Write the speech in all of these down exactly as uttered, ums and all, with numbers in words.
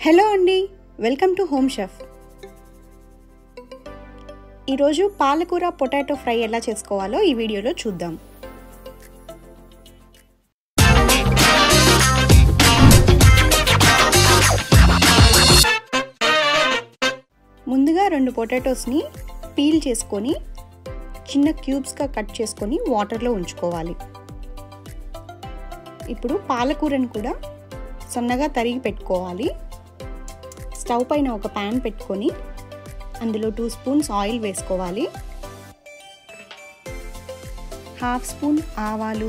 Hello అండి, welcome to home chef. ఈరోజు పాలకూర పొటాటో ఫ్రై ఎలా చేసుకోవాలో ఈ వీడియోలో చూద్దాం. ముందుగా రెండు పొటాటోస్ని పీల్ చేసుకొని చిన్న క్యూబ్స్గా కట్ చేసుకొని వాటర్లో ఉంచుకోవాలి. ఇప్పుడు పాలకూరను కూడా సన్నగా తరిగి పెట్టుకోవాలి. స్టవ్ పైన ఒక ప్యాన్ పెట్టుకొని అందులో టూ స్పూన్స్ ఆయిల్ వేసుకోవాలి. హాఫ్ స్పూన్ ఆవాలు,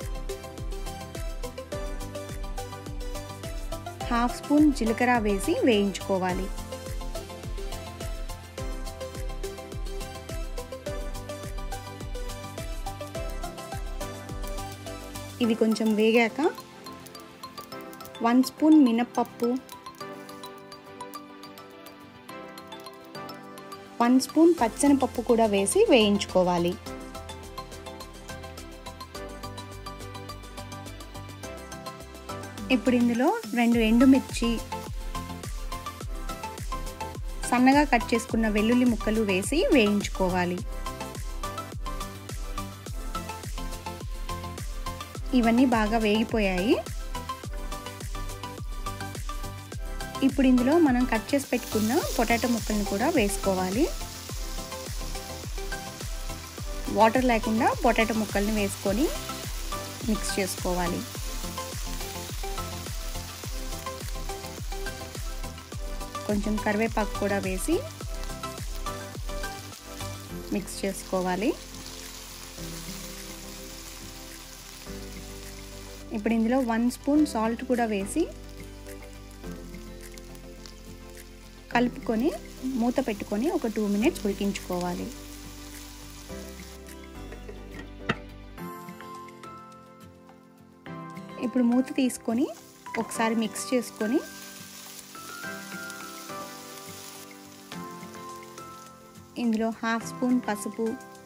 హాఫ్ స్పూన్ జీలకర్ర వేసి వేయించుకోవాలి. ఇవి కొంచెం వేగాక వన్ స్పూన్ మినప్పప్పు, వన్ స్పూన్ పచ్చనిపప్పు కూడా వేసి వేయించుకోవాలి. ఇప్పుడు ఇందులో రెండు ఎండుమిర్చి, సన్నగా కట్ చేసుకున్న వెల్లుల్లి ముక్కలు వేసి వేయించుకోవాలి. ఇవన్నీ బాగా వేగిపోయాయి. ఇప్పుడు ఇందులో మనం కట్ చేసి పెట్టుకున్న పొటాటో ముక్కల్ని కూడా వేసుకోవాలి. వాటర్ లేకుండా పొటాటో ముక్కల్ని వేసుకొని మిక్స్ చేసుకోవాలి. కొంచెం కరివేపాకు కూడా వేసి మిక్స్ చేసుకోవాలి. ఇప్పుడు ఇందులో వన్ స్పూన్ సాల్ట్ కూడా వేసి కలుపుకొని మూత పెట్టుకొని ఒక టూ మినిట్స్ ఉడికించుకోవాలి. ఇప్పుడు మూత తీసుకొని ఒకసారి మిక్స్ చేసుకొని ఇందులో హాఫ్ స్పూన్ పసుపు,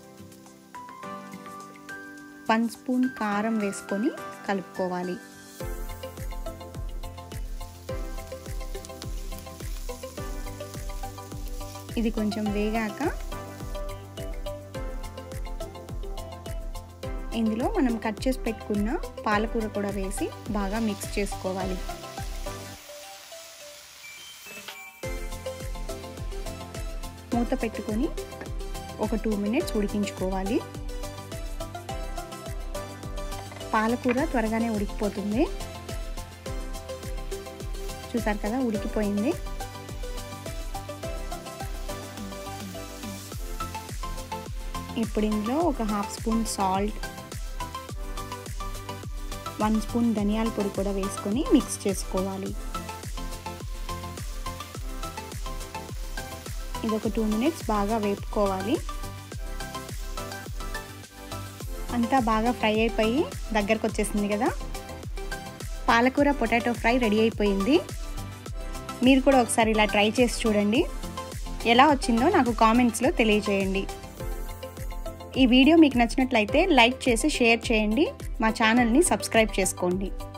వన్ స్పూన్ కారం వేసుకొని కలుపుకోవాలి. ఇది కొంచెం వేగాక ఇందులో మనం కట్ చేసి పెట్టుకున్న పాలకూర కూడా వేసి బాగా మిక్స్ చేసుకోవాలి. మూత పెట్టుకొని ఒక టూ మినిట్స్ ఉడికించుకోవాలి. పాలకూర త్వరగానే ఉడికిపోతుంది. చూసారు కదా, ఉడికిపోయింది. ఇప్పుడు ఇందులో ఒక half spoon salt, one spoon ధనియాల పొడి కూడా వేసుకొని మిక్స్ చేసుకోవాలి. ఇది ఒక టూ మినిట్స్ బాగా వేపుకోవాలి. అంతా బాగా ఫ్రై అయిపోయి దగ్గరకు వచ్చేసింది కదా. పాలకూర పొటాటో ఫ్రై రెడీ అయిపోయింది. మీరు కూడా ఒకసారి ఇలా ట్రై చేసి చూడండి. ఎలా వచ్చిందో నాకు కామెంట్స్లో తెలియజేయండి. ఈ వీడియో మీకు నచ్చినట్లయితే లైక్ చేసి షేర్ చేయండి. మా ఛానల్ని సబ్స్క్రైబ్ చేసుకోండి.